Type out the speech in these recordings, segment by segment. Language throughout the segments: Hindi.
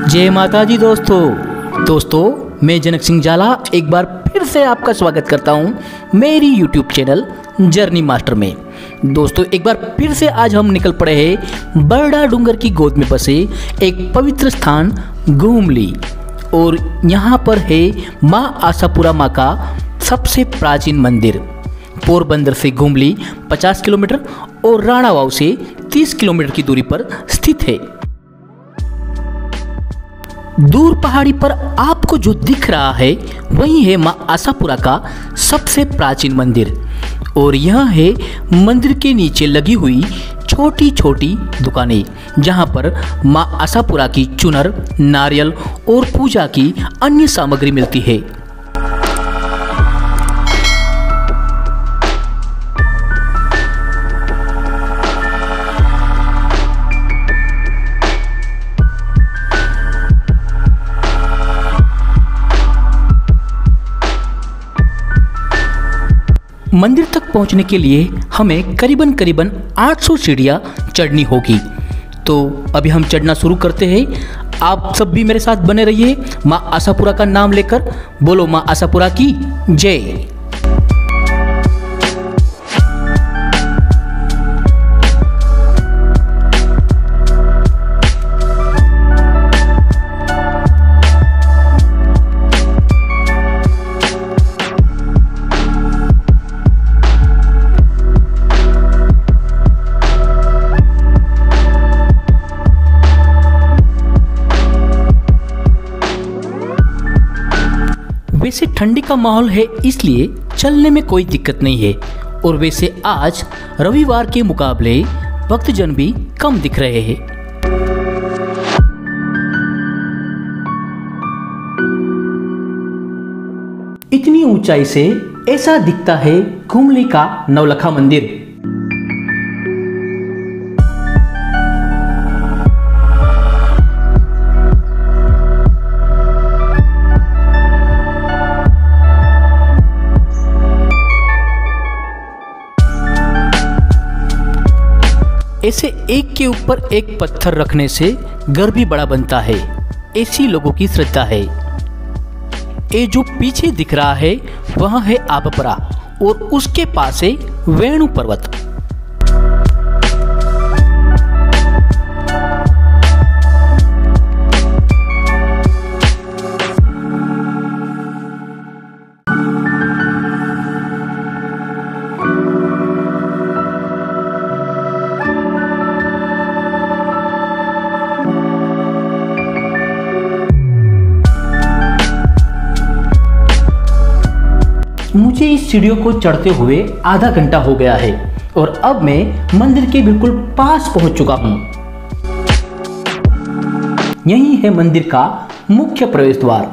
जय माता दी दोस्तों मैं जनक सिंह जाला एक बार फिर से आपका स्वागत करता हूं मेरी यूट्यूब चैनल जर्नी मास्टर में। दोस्तों एक बार फिर से आज हम निकल पड़े हैं बरडा डूंगर की गोद में बसे एक पवित्र स्थान गुमली, और यहाँ पर है माँ आशापुरा माँ का सबसे प्राचीन मंदिर। पोरबंदर से गुमली 50 किलोमीटर और राणा वाव से 30 किलोमीटर की दूरी पर स्थित है। दूर पहाड़ी पर आपको जो दिख रहा है वही है माँ आशापुरा का सबसे प्राचीन मंदिर, और यह है मंदिर के नीचे लगी हुई छोटी छोटी दुकानें जहां पर माँ आशापुरा की चुनर, नारियल और पूजा की अन्य सामग्री मिलती है। मंदिर तक पहुंचने के लिए हमें करीबन 800 सीढ़ियां चढ़नी होगी। तो अभी हम चढ़ना शुरू करते हैं। आप सब भी मेरे साथ बने रहिए। माँ आशापुरा का नाम लेकर बोलो माँ आशापुरा की जय। वैसे ठंडी का माहौल है इसलिए चलने में कोई दिक्कत नहीं है, और वैसे आज रविवार के मुकाबले भक्तजन भी कम दिख रहे हैं। इतनी ऊंचाई से ऐसा दिखता है गुमली का नवलखा मंदिर। ऐसे एक के ऊपर एक पत्थर रखने से घर भी बड़ा बनता है, ऐसी लोगों की श्रद्धा है। ये जो पीछे दिख रहा है वह है आबपरा, और उसके पास है वेणु पर्वत। मुझे इस सीढ़ियों को चढ़ते हुए आधा घंटा हो गया है, और अब मैं मंदिर के बिल्कुल पास पहुंच चुका हूं। यही है मंदिर का मुख्य प्रवेश द्वार।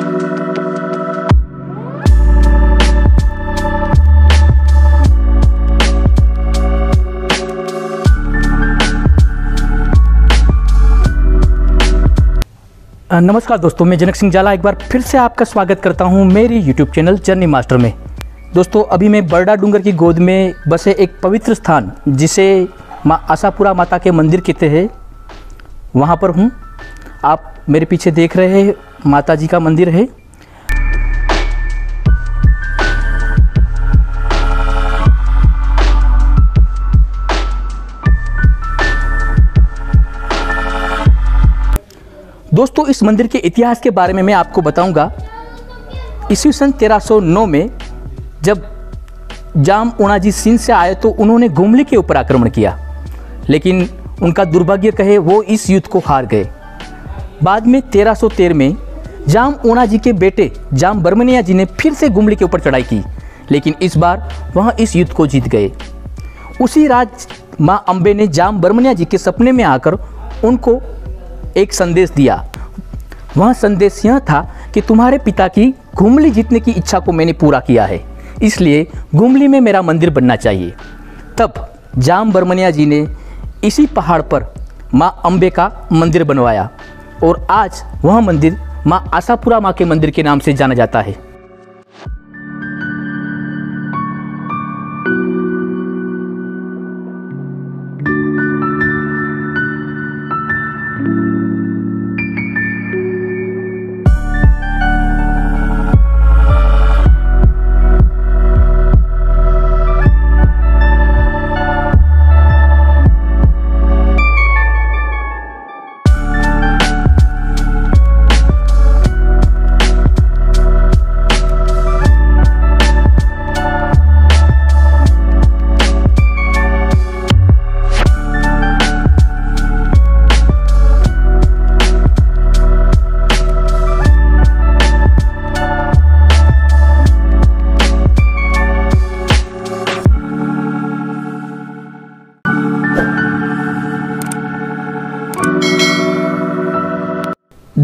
नमस्कार दोस्तों, मैं जनक सिंह जाला एक बार फिर से आपका स्वागत करता हूं मेरी यूट्यूब चैनल जर्नी मास्टर में। दोस्तों अभी मैं बरडा डूंगर की गोद में बसे एक पवित्र स्थान जिसे माँ आशापुरा माता के मंदिर कहते हैं वहां पर हूं। आप मेरे पीछे देख रहे हैं माता जी का मंदिर है। दोस्तों इस मंदिर के इतिहास के बारे में मैं आपको बताऊंगा। ईस्वी सन 1309 में जब जाम ओनाजी सिंध से आए तो उन्होंने गुमली के ऊपर आक्रमण किया, लेकिन उनका दुर्भाग्य कहे वो इस युद्ध को हार गए। बाद में 1313 में जाम ओनाजी के बेटे जाम बर्मनिया जी ने फिर से गुमली के ऊपर चढ़ाई की, लेकिन इस बार वह इस युद्ध को जीत गए। उसी रात माँ अम्बे ने जाम बर्मनिया जी के सपने में आकर उनको एक संदेश दिया। वह संदेश यह था कि तुम्हारे पिता की गुमली जीतने की इच्छा को मैंने पूरा किया है, इसलिए गुमली में मेरा मंदिर बनना चाहिए। तब जाम बर्मनिया जी ने इसी पहाड़ पर माँ अम्बे का मंदिर बनवाया, और आज वह मंदिर माँ आशापुरा माँ के मंदिर के नाम से जाना जाता है।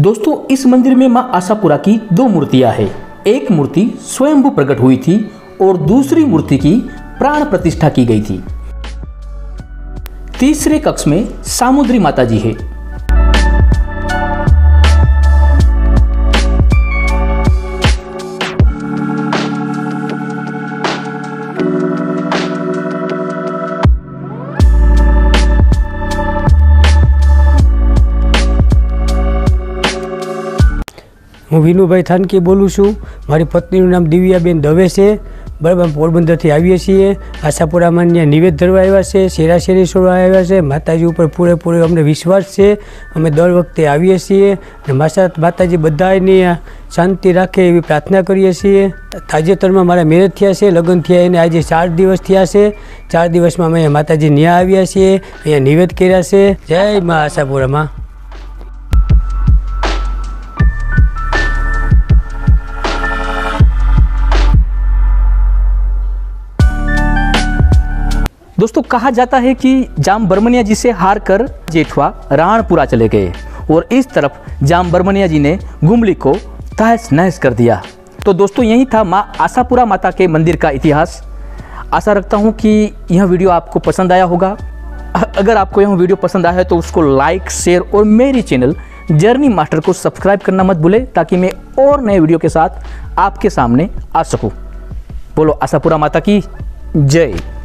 दोस्तों इस मंदिर में मां आशापुरा की 2 मूर्तियां हैं। एक मूर्ति स्वयंभू प्रकट हुई थी और दूसरी मूर्ति की प्राण प्रतिष्ठा की गई थी। तीसरे कक्ष में सामुद्री माता जी है। હું વિનુભાઈ થાનકી બોલું છું। મારી પત્નીનું નામ દિવ્યાબેન દવે છે। બરાબર, પોરબંદરથી આવીએ છીએ। આશાપુરામાં ત્યાં નિવેદ ધરવા આવ્યા છે, શેરાશેરી છોડવા આવ્યા છે। માતાજી ઉપર પૂરેપૂરો અમને વિશ્વાસ છે। અમે દર વખતે આવીએ છીએ અને માતાજી બધાની શાંતિ રાખે એવી પ્રાર્થના કરીએ છીએ। તાજેતરમાં મારા મેરેજ થયા છે, લગ્ન થયા એને આજે 4 દિવસ થયા છે। 4 દિવસમાં અમે માતાજી ન્યા આવ્યા છીએ, અહીંયા નિવેદ કર્યા છે। જય મા આશાપુરામાં। दोस्तों कहा जाता है कि जाम बर्मनिया जी से हार कर जेठवा राणपुरा चले गए और इस तरफ जाम बर्मनिया जी ने गुमली को तहस नहस कर दिया। तो दोस्तों यही था माँ आशापुरा माता के मंदिर का इतिहास। आशा रखता हूँ कि यह वीडियो आपको पसंद आया होगा। अगर आपको यह वीडियो पसंद आया है तो उसको लाइक, शेयर और मेरी चैनल जर्नी मास्टर को सब्सक्राइब करना मत भूले, ताकि मैं और नए वीडियो के साथ आपके सामने आ सकूँ। बोलो आशापुरा माता की जय।